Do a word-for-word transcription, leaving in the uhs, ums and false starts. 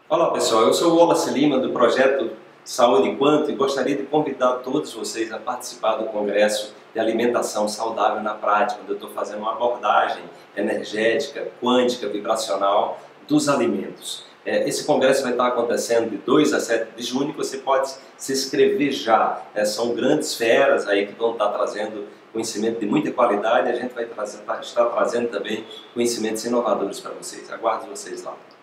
Olá pessoal, eu sou o Wallace Lima do projeto Saúde Quanto e gostaria de convidar todos vocês a participar do Congresso de Alimentação Saudável na Prática, onde eu estou fazendo uma abordagem energética, quântica, vibracional dos alimentos. Esse congresso vai estar acontecendo de dois a sete de junho, você pode se inscrever já. São grandes feras aí que vão estar trazendo conhecimento de muita qualidade e a gente vai trazer, estar trazendo também conhecimentos inovadores para vocês. Aguardo vocês lá.